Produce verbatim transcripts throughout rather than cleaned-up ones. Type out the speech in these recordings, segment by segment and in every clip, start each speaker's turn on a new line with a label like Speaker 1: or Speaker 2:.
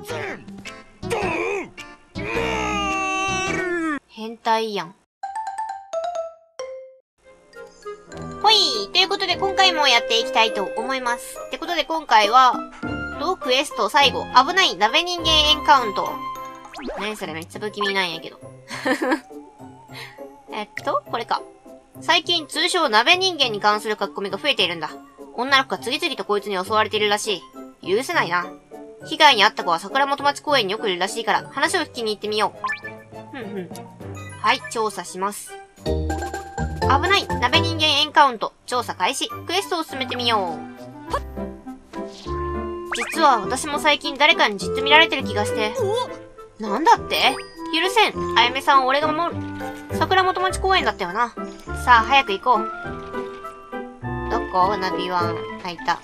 Speaker 1: 変態やん。ほいということで今回もやっていきたいと思います。ってことで今回は、と、クエスト最後、危ない鍋人間エンカウント。何それめっちゃ不気味なんやけど。えっと、これか。最近通称鍋人間に関する書き込みが増えているんだ。女の子が次々とこいつに襲われているらしい。許せないな。被害に遭った子は桜本町公園によくいるらしいから話を聞きに行ってみよう。ふんふん。はい、調査します。危ない鍋人間エンカウント。調査開始。クエストを進めてみよう。実は私も最近誰かにじっと見られてる気がして。なんだって？許せん。あやめさんを俺が守る。桜本町公園だったよな。さあ、早く行こう。どこ？ナビワン。あ、いた。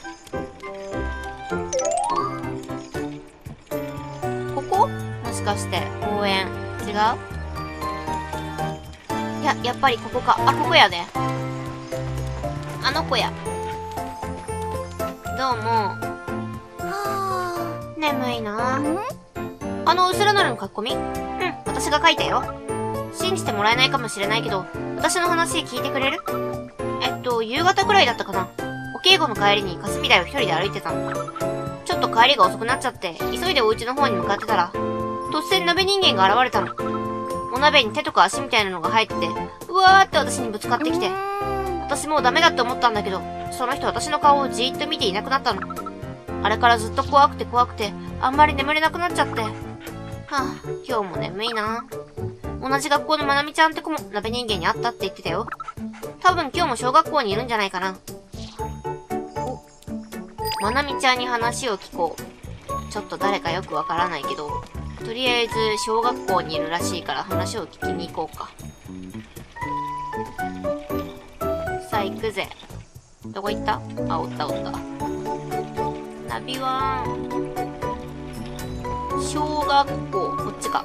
Speaker 1: ここ？もしかして、公園。違う？いや、やっぱりここか。あ、ここやで。あの子や。どうも。はぁ、眠いなぁ。あの、うすらなるの書き込み？うん、私が書いたよ。信じてもらえないかもしれないけど、私の話聞いてくれる？えっと、夕方くらいだったかな。お稽古の帰りに霞台を一人で歩いてたの。ちょっと帰りが遅くなっちゃって、急いでお家の方に向かってたら、突然鍋人間が現れたの。お鍋に手とか足みたいなのが入ってて、うわーって私にぶつかってきて。私もうダメだって思ったんだけど、その人私の顔をじーっと見ていなくなったの。あれからずっと怖くて怖くて、あんまり眠れなくなっちゃって。はぁ、今日も眠いな。同じ学校のまなみちゃんって子も鍋人間に会ったって言ってたよ。多分今日も小学校にいるんじゃないかな。お、まなみちゃんに話を聞こう。ちょっと誰かよくわからないけど、とりあえず小学校にいるらしいから話を聞きに行こうか。さあ行くぜ。どこ行った？あ、おったおった。ナビワン。小学校、こっちか。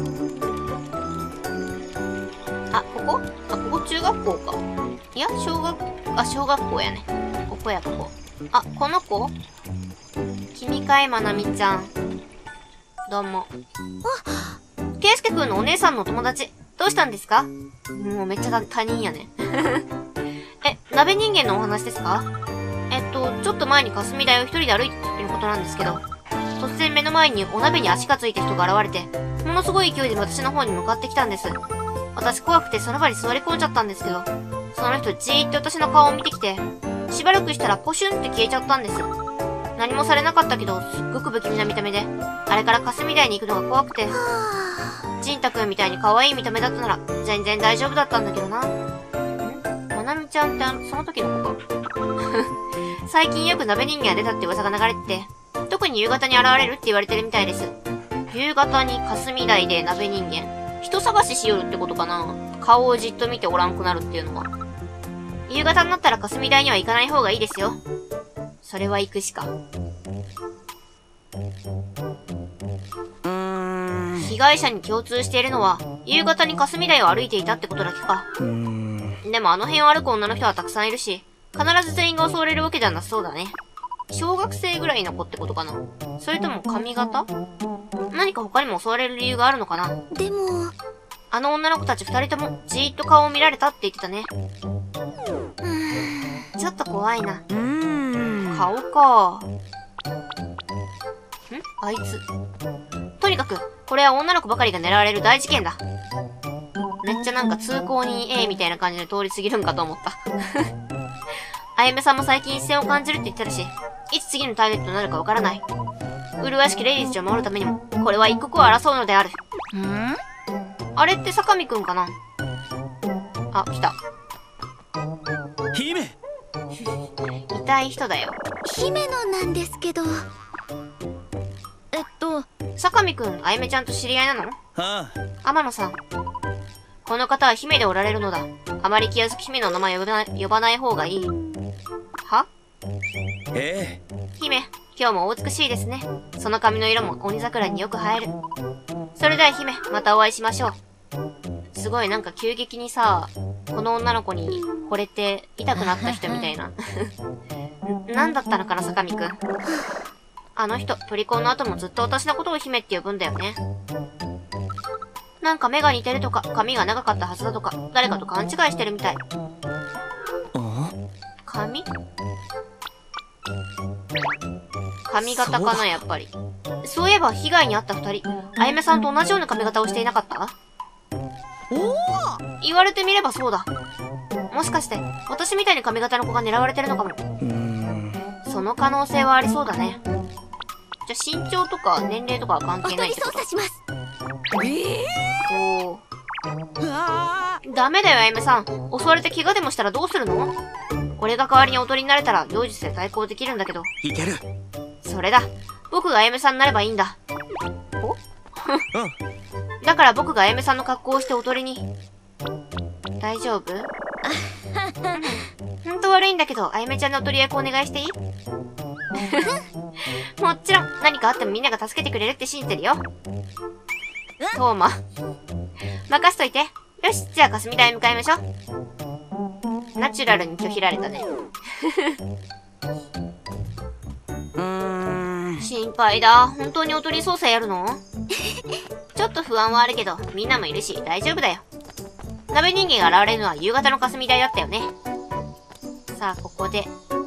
Speaker 1: あ、ここ？あ、ここ中学校か。いや、小学、あ、小学校やね。ここや、ここ。あ、この子？君かい、まなみちゃん。どうも。あ、ケイスケくんのお姉さんのお友達。どうしたんですか？もうめっちゃ他人やね。え、鍋人間のお話ですか？えっと、ちょっと前に霞台を一人で歩いてたっていうことなんですけど、突然目の前にお鍋に足がついた人が現れて、ものすごい勢いで私の方に向かってきたんです。私怖くてその場に座り込んじゃったんですけど、その人じーっと私の顔を見てきて、しばらくしたらポシュンって消えちゃったんです。何もされなかったけど、すっごく不気味な見た目で、あれから霞台に行くのが怖くて、ジンタくんみたいに可愛い見た目だったなら、全然大丈夫だったんだけどな。ん？まなみちゃんってあの、その時の子か。最近よく鍋人間が出たって噂が流れてて、特に夕方に現れるって言われてるみたいです。夕方に霞台で鍋人間。人探ししよるってことかな？顔をじっと見ておらんくなるっていうのは。夕方になったら霞台には行かない方がいいですよ。それは行くしか。うーん。被害者に共通しているのは、夕方に霞台を歩いていたってことだけか。うーん。でもあの辺を歩く女の人はたくさんいるし、必ず全員が襲われるわけじゃなさそうだね。小学生ぐらいの子ってことかな？それとも髪型？何か他にも襲われる理由があるのかな？でも、あの女の子たち二人ともじーっと顔を見られたって言ってたね。うーん、ちょっと怖いな。うーん、顔か。ん？あいつ。とにかく、これは女の子ばかりが狙われる大事件だ。めっちゃなんか通行人 A みたいな感じで通り過ぎるんかと思った。あやめさんも最近一線を感じるって言ってるし、いつ次のターゲットになるかわからない。麗しきレディースを守るためにも、これは一刻を争うのである。ん？あれって坂見くんかな？あ、来た。
Speaker 2: 姫！
Speaker 1: 痛い人だよ。
Speaker 3: 姫野なんですけど。えっと、
Speaker 1: 坂見くん、あやめちゃんと知り合いなの？
Speaker 2: はあ。
Speaker 1: 天野さん。この方は姫でおられるのだ。あまり気安く姫の名前を呼ばない、呼ばない方がいい。は？
Speaker 2: ええ。
Speaker 1: 姫、今日もお美しいですね。その髪の色も鬼桜によく映える。それでは姫、またお会いしましょう。すごいなんか急激にさ、この女の子に惚れて痛くなった人みたいな。なんだったのかな、坂見くん。 あの人、トリコンの後もずっと私のことを姫って呼ぶんだよね。なんか目が似てるとか、髪が長かったはずだとか、誰かと勘違いしてるみたい。髪？髪型かな、やっぱり。そういえば、被害に遭った二人、あやめさんと同じような髪型をしていなかった？おー！言われてみればそうだ。もしかして、私みたいに髪型の子が狙われてるのかも。その可能性はありそうだね。じゃあ身長とか年齢とかは関係ないってこと？
Speaker 3: おとり操作します。
Speaker 1: えー、おー。ダメだよ、あやめさん。襲われて怪我でもしたらどうするの？俺が代わりにおとりになれたら、妖術で対抗できるんだけど。
Speaker 2: いける。
Speaker 1: それだ。僕があやめさんになればいいんだ。おだから僕があやめさんの格好をしておとりに。大丈夫？ほんと悪いんだけど、あやめちゃんのおとり役お願いしていい？もちろん、何かあってもみんなが助けてくれるって信じてるよ。トーマ。任しといて。よし、じゃあ霞台へ向かいましょう。ナチュラルに拒否られたね。
Speaker 2: うーん。
Speaker 1: 心配だ。本当におとり操作やるの？ちょっと不安はあるけど、みんなもいるし大丈夫だよ。鍋人間が現れるのは夕方の霞台だったよね。さあ、ここで。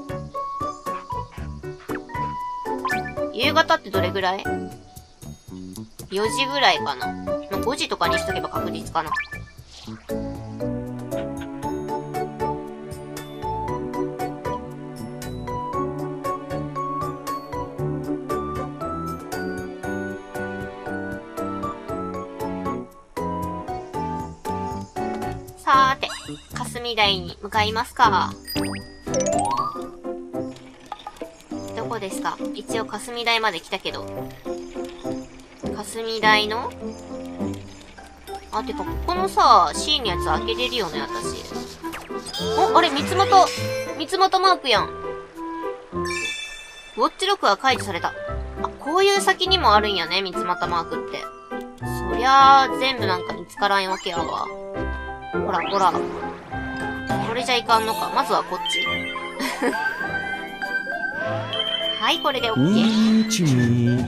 Speaker 1: 夕方ってどれぐらい？ よ 時ぐらいかな。ごじとかにしとけば確実かな。さーて、霞台に向かいますか。どこですか？一応霞台まで来たけど。霞台のあ、てか、ここのさ、C のやつ開けれるよね、私。お、あれ、三つ元、三つ元マークやん。ウォッチロックが解除された。あ、こういう先にもあるんやね、三つ股マークって。そりゃあ、全部なんか見つからんわけやわ。ほら、ほら。これじゃいかんのか。まずはこっち。はい、これで OK。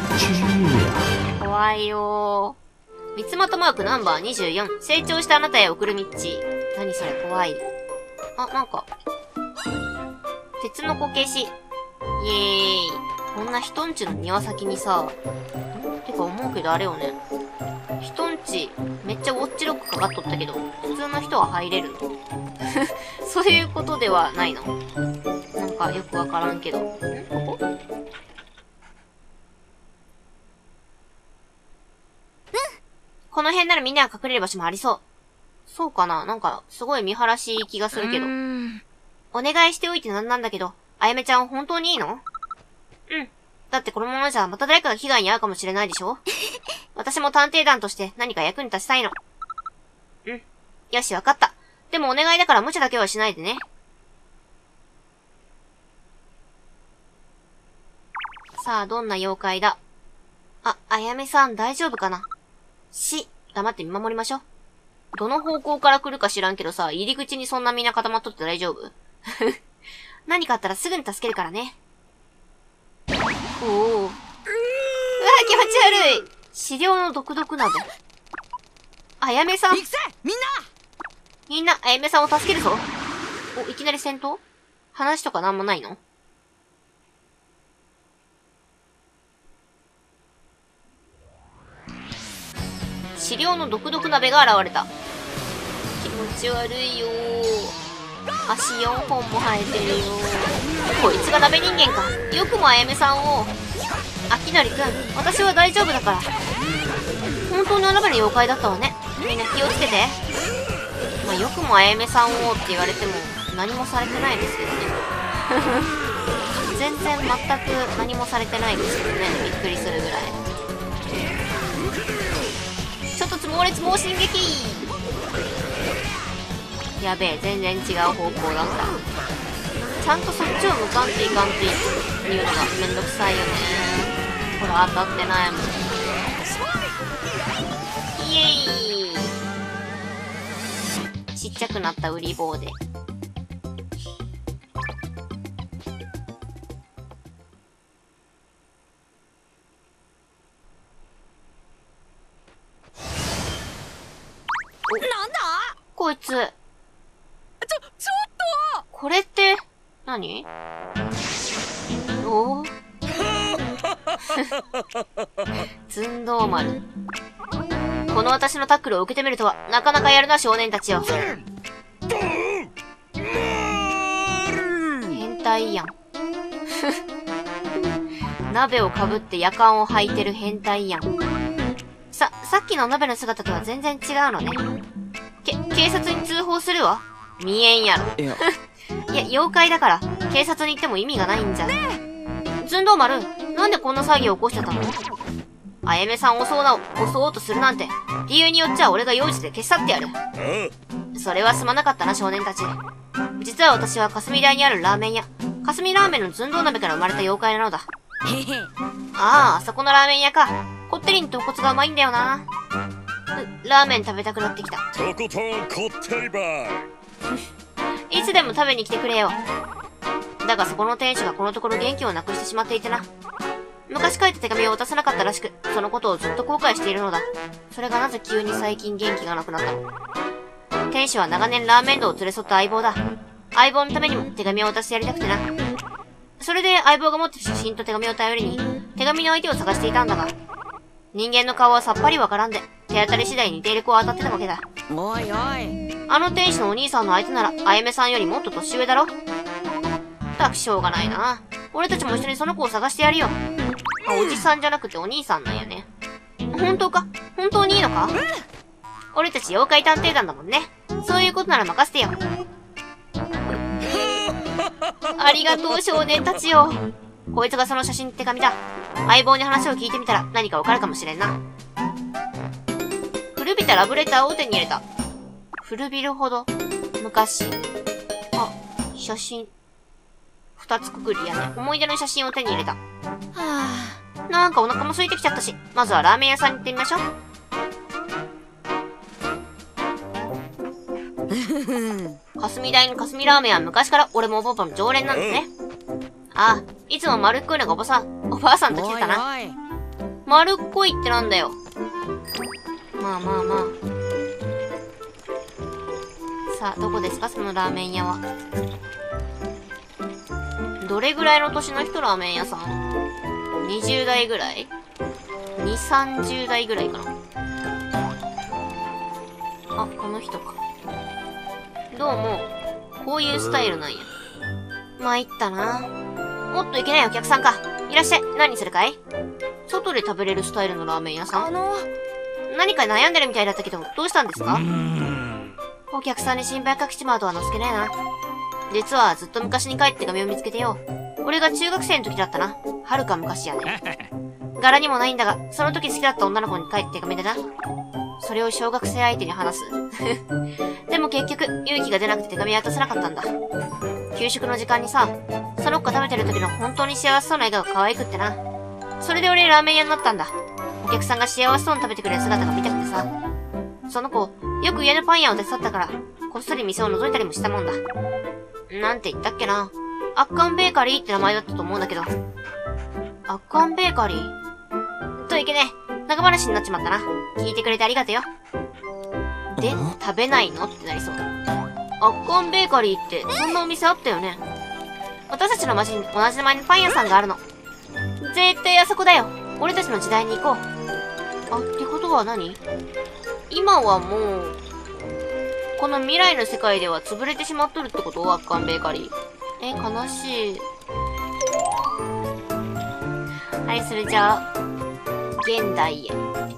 Speaker 1: 怖いよー。三つ的マークナンバーにじゅうよん。成長したあなたへ送るミッチー。何それ、怖い。あ、なんか。鉄のこけし。イエーイ。こんな人んちの庭先にさ。てか思うけどあれよね。人んち、めっちゃウォッチロックかかっとったけど、普通の人は入れるの？そういうことではないの？なんかよくわからんけど。ん？ここ？この辺ならみんなが隠れる場所もありそう。そうかな？なんか、すごい見晴らしい気がするけど。お願いしておいてなんなんだけど、あやめちゃん本当にいいの？うん。だってこのままじゃまた誰かが被害に遭うかもしれないでしょ？私も探偵団として何か役に立ちたいの。うん。よし、わかった。でもお願いだから無茶だけはしないでね。さあ、どんな妖怪だ？あ、あやめさん大丈夫かな？し、黙って見守りましょう。どの方向から来るか知らんけどさ、入り口にそんなみんな固まっとって大丈夫？何かあったらすぐに助けるからね。おお。うわ、気持ち悪い。資料の毒々など。あやめさん。
Speaker 4: 行くぜみんな
Speaker 1: みんな、あやめさんを助けるぞ。お、いきなり戦闘？話とかなんもないの？資料の毒々鍋が現れた。気持ち悪いよー。足よんほんも生えてるよー。こいつが鍋人間か。よくもあやめさんを。あきのりくん、私は大丈夫だから。本当にお鍋の妖怪だったわね。みんな気をつけて。まあ、よくもあやめさんをって言われても何もされてないですけどね。全然全く何もされてないですけどね。びっくりするぐらい。ちょっと猛烈猛進撃。やべえ、全然違う方向だった。ちゃんとそっちを向かんっていかんっていうのがめんどくさいよね。ほら、当たってないもん。イエーイ。ちっちゃくなったウリ棒で。 こいつ。ちょ、ちょっ
Speaker 2: と
Speaker 1: これって、何？おぉ寸胴丸。この私のタックルを受けてみるとは、なかなかやるな少年たちよ。変態やん。鍋をかぶって夜間を履いてる変態やん。さ、さっきの鍋の姿とは全然違うのね。け、警察に通報するわ。見えんやろ。
Speaker 2: いや、
Speaker 1: いや、妖怪だから、警察に行っても意味がないんじゃ。寸胴丸、なんでこんな騒ぎを起こしちゃったの？あやめさんを襲うな、襲おうとするなんて、理由によっちゃ俺が用事で消し去ってやる。それはすまなかったな、少年たち。実は私は霞台にあるラーメン屋、霞ラーメンの寸胴鍋から生まれた妖怪なのだ。
Speaker 2: へへ。
Speaker 1: ああ、あそこのラーメン屋か。こってりに豚骨がうまいんだよな。う、ラーメン食べたくなってきた。
Speaker 4: とことんこってりば
Speaker 1: いつでも食べに来てくれよ。だがそこの店主がこのところ元気をなくしてしまっていてな。昔書いた手紙を渡さなかったらしく、そのことをずっと後悔しているのだ。それがなぜ急に最近元気がなくなったの？店主は長年ラーメン道を連れ添った相棒だ。相棒のためにも手紙を渡してやりたくてな。それで相棒が持ってる写真と手紙を頼りに、手紙の相手を探していたんだが、人間の顔はさっぱりわからんで、手当たり次第に似ている子を当たってたわけだ。
Speaker 2: おいおい。
Speaker 1: あの店主のお兄さんの相手なら、あやめさんよりもっと年上だろ。たくしょうがないな。俺たちも一緒にその子を探してやるよ。あ、おじさんじゃなくてお兄さんなんやね。本当か？本当にいいのか？俺たち妖怪探偵団だもんね。そういうことなら任せてよ。ありがとう少年たちよ。こいつがその写真手紙だ。相棒に話を聞いてみたら何かわかるかもしれんな。古びたラブレターを手に入れた。古びるほど昔。あ、写真。二つくくりやね。思い出の写真を手に入れた。はぁ。なんかお腹も空いてきちゃったし、まずはラーメン屋さんに行ってみましょう。霞台の霞ラーメンは昔から俺もおばばの常連なんですね。ああ、いつも丸っこいのがおばさん、おばあさんと来てたな。
Speaker 2: おいおい。
Speaker 1: 丸っこいってなんだよ。まあまあまあ。さあ、どこですかそのラーメン屋は。どれぐらいの年の人ラーメン屋さん ?にじゅう 代ぐらい ?にじゅう、さんじゅう代ぐらいかな。あ、この人か。どうも、こういうスタイルなんや。参ったな。もっといけないお客さんか。いらっしゃい。何するかい？外で食べれるスタイルのラーメン屋さん？
Speaker 2: あの、
Speaker 1: 何か悩んでるみたいだったけど、どうしたんですか？お客さんに心配かけちまうとはのすけねえな。実はずっと昔に書いた手紙を見つけてよ。俺が中学生の時だったな。はるか昔やね。柄にもないんだが、その時好きだった女の子に書いた手紙でな。それを小学生相手に話す。でも結局、勇気が出なくて手紙は渡せなかったんだ。給食の時間にさ、その子が食べてる時の本当に幸せそうな笑顔が可愛くってな。それで俺ラーメン屋になったんだ。お客さんが幸せそうに食べてくれる姿が見たくてさ。その子、よく家のパン屋を手伝ったから、こっそり店を覗いたりもしたもんだ。なんて言ったっけな。アッカンベーカリーって名前だったと思うんだけど。アッカンベーカリーといけねえ。長話になっちまったな。聞いてくれてありがとよ。で、食べないのってなりそう。アッカンベーカリーって、そんなお店あったよね。私たちの町に同じ名前のパン屋さんがあるの。絶対あそこだよ。俺たちの時代に行こう。あ、ってことは何？今はもう、この未来の世界では潰れてしまっとるってこと？アッカンベーカリー。え、悲しい。はい、それじゃあ、現代へ。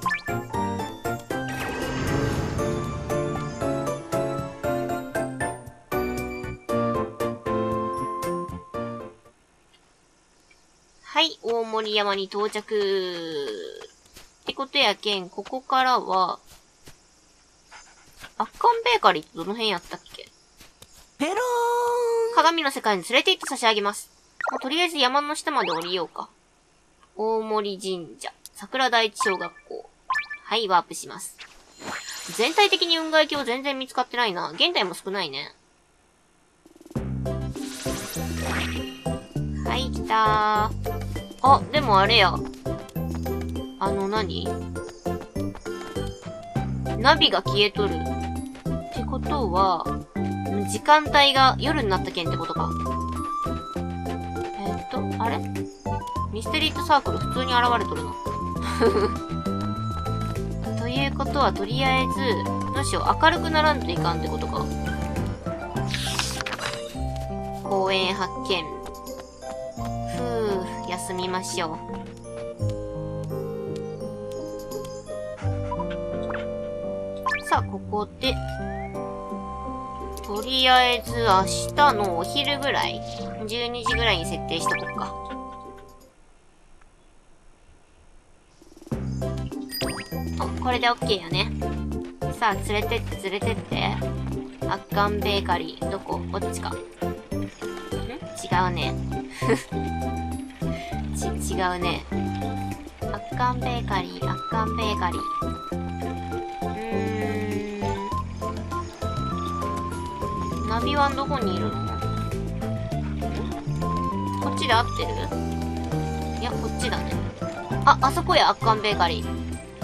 Speaker 1: はい、大森山に到着。ってことやけん、ここからは、アッカンベーカリーってどの辺やったっけ？
Speaker 2: ペローン。
Speaker 1: 鏡の世界に連れて行って差し上げます。まあ、とりあえず山の下まで降りようか。大森神社、桜第一小学校。はい、ワープします。全体的に運河行きは全然見つかってないな。現代も少ないね。はい、来たー。あ、でもあれや。あの何？ナビが消えとる。ってこことは、時間帯が夜になったけんってことか。えー、っと、あれミステリートサークル普通に現れとるな。ということは、とりあえず、どうしよう、明るくならんといかんってことか。公園発見。ふぅ、休みましょう。さあ、ここで、とりあえず明日のお昼ぐらい、じゅうにじぐらいに設定しとこっか。お、これで OK よね。さあ、連れてって連れてって。アッカンベーカリー、どこ？こっちか。ん？違うね。ち、違うね。アッカンベーカリー、アッカンベーカリー。ナビワンどこにいるの？こっちで合ってる？いや、こっちだね。あ、あそこや、アッカンベーカリー。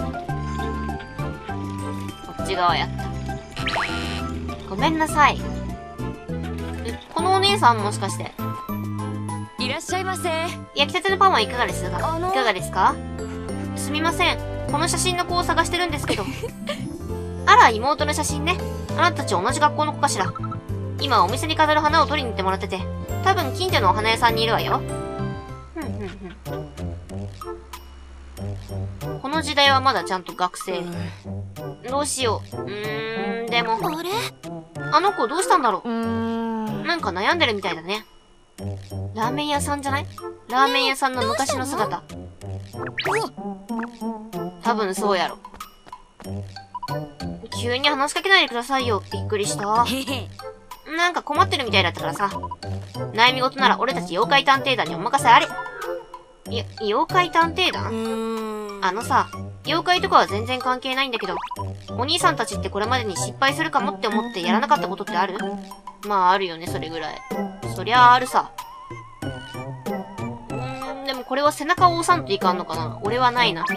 Speaker 1: こっち側やった。ごめんなさい。え、このお姉さんもしかして。
Speaker 2: いらっしゃいませ。
Speaker 1: 焼きたてのパンはいかがですか？
Speaker 2: あの
Speaker 1: いかがですか？すみません。この写真の子を探してるんですけど。あら、妹の写真ね。あなたたち同じ学校の子かしら。今お店に飾る花を取りに行ってもらってて、多分近所のお花屋さんにいるわよ。ふんふんふん。この時代はまだちゃんと学生。どうしよう。うーん、でも。
Speaker 3: あれ？
Speaker 1: あの子どうしたんだろう。
Speaker 2: うーん。
Speaker 1: なんか悩んでるみたいだね。ラーメン屋さんじゃない？ラーメン屋さんの昔の姿。多分そうやろ。急に話しかけないでくださいよ。びっくりした。
Speaker 2: へへ。
Speaker 1: なんか困ってるみたいだったからさ。悩み事なら俺たち妖怪探偵団にお任せあれ。いや、妖怪探偵団？
Speaker 2: うーん。
Speaker 1: あのさ、妖怪とかは全然関係ないんだけど、お兄さんたちってこれまでに失敗するかもって思ってやらなかったことってある？まああるよね、それぐらい。そりゃああるさ。うーん、でもこれは背中を押さんといかんのかな？俺はないな。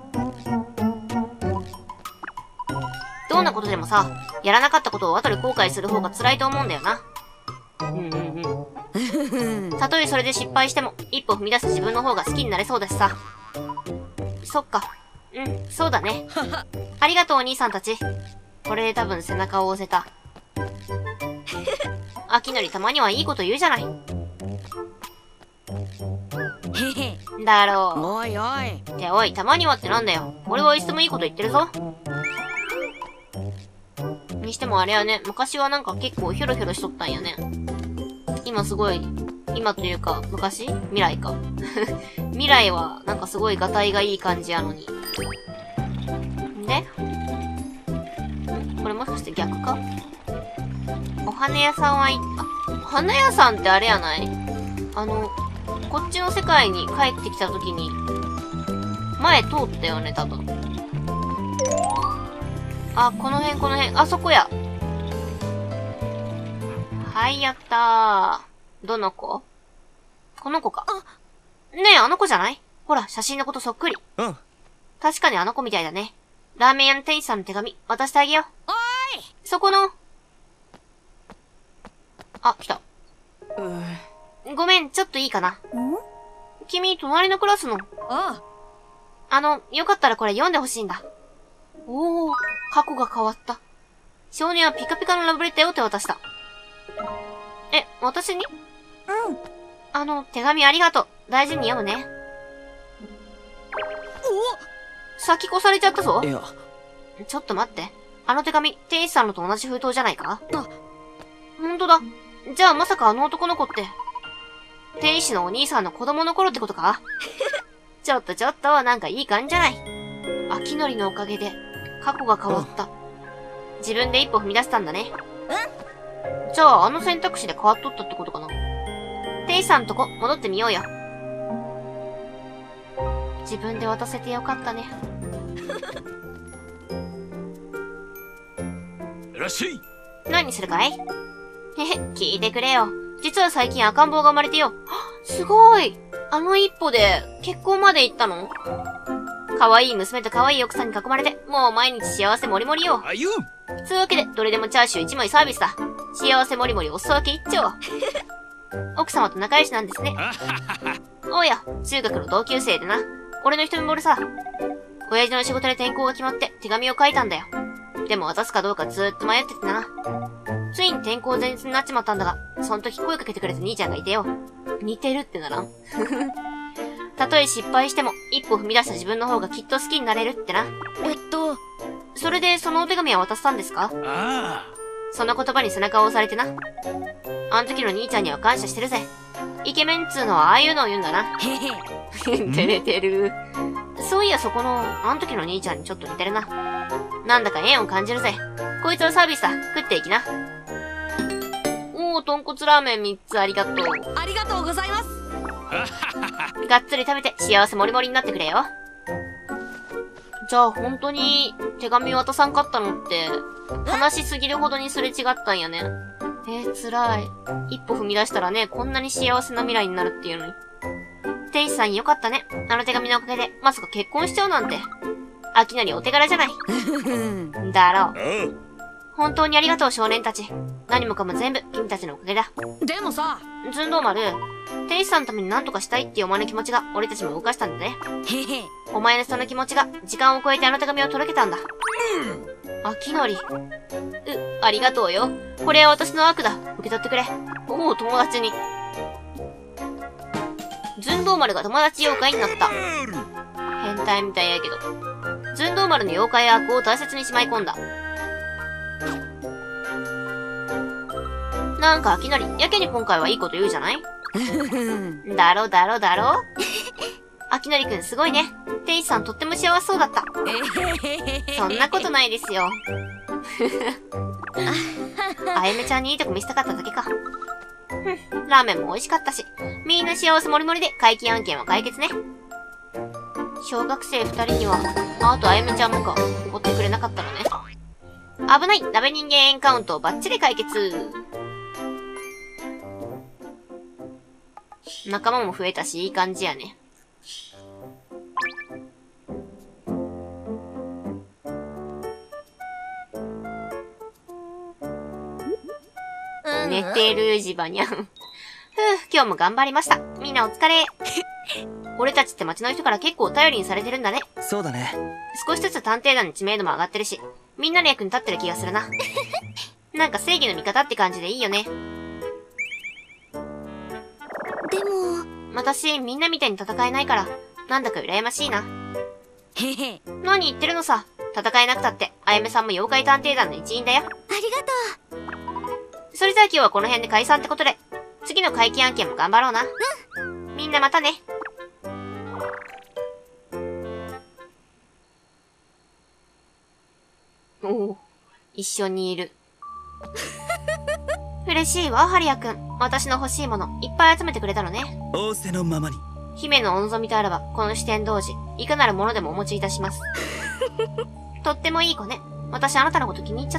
Speaker 1: どんなことでもさ、やらなかったことを後で後悔する方が辛いと思うんだよな。うんうんうん。たとえそれで失敗しても、一歩踏み出す自分の方が好きになれそうだしさ。そっか。うん、そうだね。ありがとうお兄さんたち。これで多分背中を押せた。秋のりたまにはいいこと言うじゃない。
Speaker 2: へへ。
Speaker 1: だろう。
Speaker 2: おいおい。
Speaker 1: っておい、たまにはってなんだよ。俺はいつでもいいこと言ってるぞ。にしてもあれやね、昔はなんか結構ヒョロヒョロしとったんやね。今すごい、今というか、昔？未来か。未来はなんかすごいガタイがいい感じやのに。で？これもしかして逆か？お花屋さんはい、あ、お花屋さんってあれやない？あの、こっちの世界に帰ってきた時に、前通ったよね、多分。あ、この辺、この辺。あそこや。はい、やったー。どの子？この子か。ねえ、あの子じゃない？ほら、写真のことそっくり。
Speaker 4: うん。
Speaker 1: 確かにあの子みたいだね。ラーメン屋の店員さんの手紙、渡してあげよう。
Speaker 2: おーい。
Speaker 1: そこの。あ、来た。
Speaker 2: う
Speaker 1: ごめん、ちょっといいかな。君、隣のクラスの。
Speaker 2: あ
Speaker 1: あの、よかったらこれ読んでほしいんだ。おー、過去が変わった。少年はピカピカのラブレターを手渡した。え、私に？
Speaker 3: うん。
Speaker 1: あの、手紙ありがとう。大事に読むね。先越されちゃったぞ。
Speaker 2: いや。
Speaker 1: ちょっと待って。あの手紙、天使さんのと同じ封筒じゃないか？
Speaker 2: あ、
Speaker 1: ほんとだ。じゃあまさかあの男の子って、天使のお兄さんの子供の頃ってことか？ちょっとちょっと、なんかいい感じじゃない。秋のりのおかげで、過去が変わった。自分で一歩踏み出したんだね。うん。じゃあ、あの選択肢で変わっとったってことかな。天使さんとこ、戻ってみようよ。自分で渡せてよかったね。
Speaker 4: いらっしゃい。
Speaker 1: 何するかい？へへ、聞いてくれよ。実は最近赤ん坊が生まれてよ。すごい！あの一歩で結婚まで行ったの？ 可愛い娘と可愛い奥さんに囲まれて、もう毎日幸せもりもりよ。
Speaker 4: あゆ
Speaker 1: つうわけで、どれでもチャーシューいちまいサービスだ。幸せもりもりおすそ分け一丁。奥様と仲良しなんですね。おうや、中学の同級生でな。俺の一目惚れさ。親父の仕事で転校が決まって手紙を書いたんだよ。でも渡すかどうかずーっと迷っててな。ついに転校前日になっちまったんだが、その時声かけてくれた兄ちゃんがいてよ。似てるってならん。たとえ失敗しても、一歩踏み出した自分の方がきっと好きになれるってな。
Speaker 3: えっと
Speaker 1: それでそのお手紙は渡したんですか？
Speaker 4: あ
Speaker 1: その言葉に背中を押されてな。あの時の兄ちゃんには感謝してるぜ。イケメンっつーのはああいうのを言うんだな。
Speaker 2: へへ。
Speaker 1: 照れてる。そういやそこの、あの時の兄ちゃんにちょっと似てるな。なんだか縁を感じるぜ。こいつはサービスだ。食っていきな。おー、豚骨ラーメンみっつありがとう。
Speaker 2: ありがとうございます。
Speaker 1: がっつり食べて幸せもりもりになってくれよ。じゃあ本当に手紙渡さんかったのって、悲しすぎるほどにすれ違ったんやね。えー、辛い。一歩踏み出したらね、こんなに幸せな未来になるっていうのに。天使さんよかったね。あの手紙のおかげで、まさか結婚しちゃうなんて。あきなりお手柄じゃない。だろう。
Speaker 4: あ
Speaker 1: 本当にありがとう少年たち。何もかも全部君たちのおかげだ。
Speaker 2: でもさ、
Speaker 1: ずんどう丸、天使さんのために何とかしたいっていうお前の気持ちが俺たちも動かしたんだね。
Speaker 2: へへ。
Speaker 1: お前のその気持ちが時間を超えてあの手紙を届けたんだ。あきなり。う、ありがとうよ。これは私の悪だ。受け取ってくれ。おお、友達に。ずんどう丸が友達妖怪になった。変態みたいやけど。ずんどう丸の妖怪悪を大切にしまい込んだ。なんかあきなり、やけに今回はいいこと言うじゃないだろだろだろあきなりくんすごいね。天使さんとっても幸せそうだった。そんなことないですよ。あやめちゃんにいいとこ見せたかっただけか。ふん、ラーメンも美味しかったし、みんな幸せもりもりで怪奇案件は解決ね。小学生二人には、あとあやめちゃんもか、怒ってくれなかったのね。危ない、鍋人間エンカウントをバッチリ解決。仲間も増えたし、いい感じやね。寝てるジバニャン。ふぅ、今日も頑張りました。みんなお疲れ。俺たちって街の人から結構頼りにされてるんだね。
Speaker 5: そうだね。
Speaker 1: 少しずつ探偵団の知名度も上がってるし、みんなの役に立ってる気がするな。なんか正義の味方って感じでいいよね。
Speaker 3: でも
Speaker 1: 私、みんなみたいに戦えないから、なんだか羨ましいな。
Speaker 2: へへ。
Speaker 1: 何言ってるのさ。戦えなくたって、あやめさんも妖怪探偵団の一員だよ。
Speaker 3: ありがと
Speaker 1: それじゃあ今日はこの辺で解散ってことで、次の怪奇案件も頑張ろうな。うん。みんなまたね。おお、一緒にいる。嬉しいわ、ハリアくん。私の欲しいもの、いっぱい集めてくれたのね。
Speaker 5: 仰せのままに。
Speaker 1: 姫のお望みとあらば、この四天童子、いかなるものでもお持ちいたします。とってもいい子ね。私あなたのこと気に入っちゃった。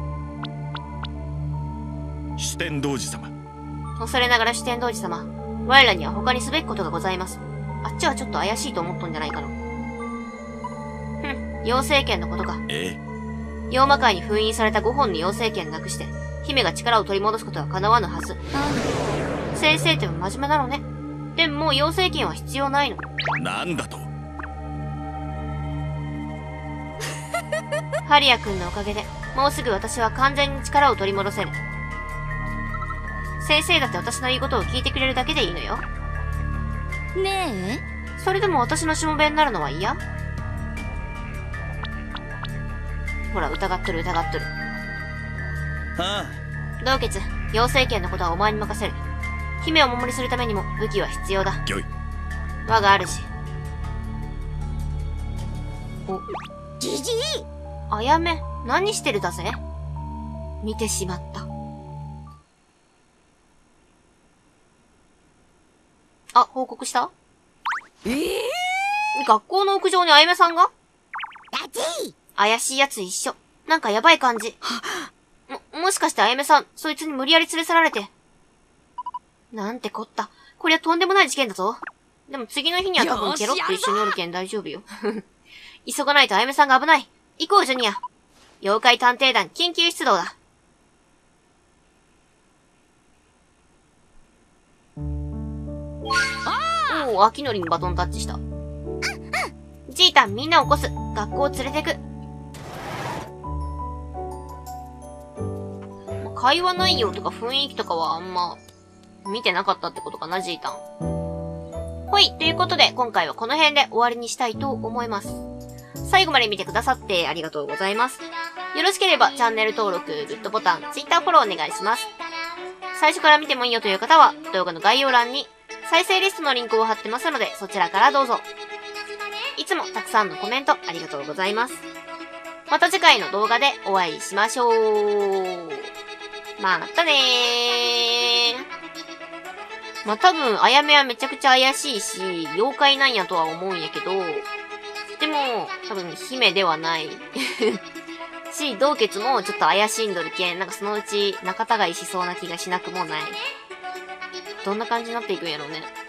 Speaker 4: 四天王子様。
Speaker 1: 恐れながら四天王子様、我らには他にすべきことがございます。あっちはちょっと怪しいと思っとんじゃないかな。ふん、妖精剣のことか。
Speaker 4: ええ。
Speaker 1: 妖魔界に封印されたごほんの妖精剣なくして、姫が力を取り戻すことは叶わぬはず。先生って真面目なのね。でももう妖精剣は必要ないの。
Speaker 4: なんだと。
Speaker 1: ハリア君のおかげで、もうすぐ私は完全に力を取り戻せる。先生だって私の言うことを聞いてくれるだけでいいのよ。
Speaker 3: う。ね
Speaker 1: それでも私のしもべになるのは嫌？ほら、疑っとる疑っとる。
Speaker 5: あ
Speaker 1: 道傑、妖精剣のことはお前に任せる。姫をお守りするためにも武器は必要だ。
Speaker 4: ぎょい。
Speaker 1: 我が主。お、
Speaker 3: じじい。
Speaker 1: あやめ、何してるだぜ？見てしまった。あ、報告した？
Speaker 2: ええ
Speaker 1: ー、学校の屋上にあやめさんが？
Speaker 3: ダジー。
Speaker 1: 怪しいやつ一緒。なんかやばい感じ。も、もしかしてあやめさん、そいつに無理やり連れ去られて。なんてこった。こりゃとんでもない事件だぞ。 でも次の日には多分ケロッと一緒におるけん大丈夫よ。急がないとあやめさんが危ない。行こう、ジュニア。妖怪探偵団緊急出動だ。おお、秋のりにバトンタッチした。ジータン、みんなを起こす。学校を連れてく。会話内容とか雰囲気とかはあんま見てなかったってことかな、ジータン。ほい、ということで今回はこの辺で終わりにしたいと思います。最後まで見てくださってありがとうございます。よろしければチャンネル登録、グッドボタン、Twitter フォローお願いします。最初から見てもいいよという方は動画の概要欄に再生リストのリンクを貼ってますのでそちらからどうぞ。いつもたくさんのコメントありがとうございます。また次回の動画でお会いしましょう。またねー。まあ、多分、あやめはめちゃくちゃ怪しいし、妖怪なんやとは思うんやけど、でも、多分、姫ではない。し、道結もちょっと怪しんどるけん、なんかそのうち仲違いしそうな気がしなくもない。どんな感じになっていくんやろうね。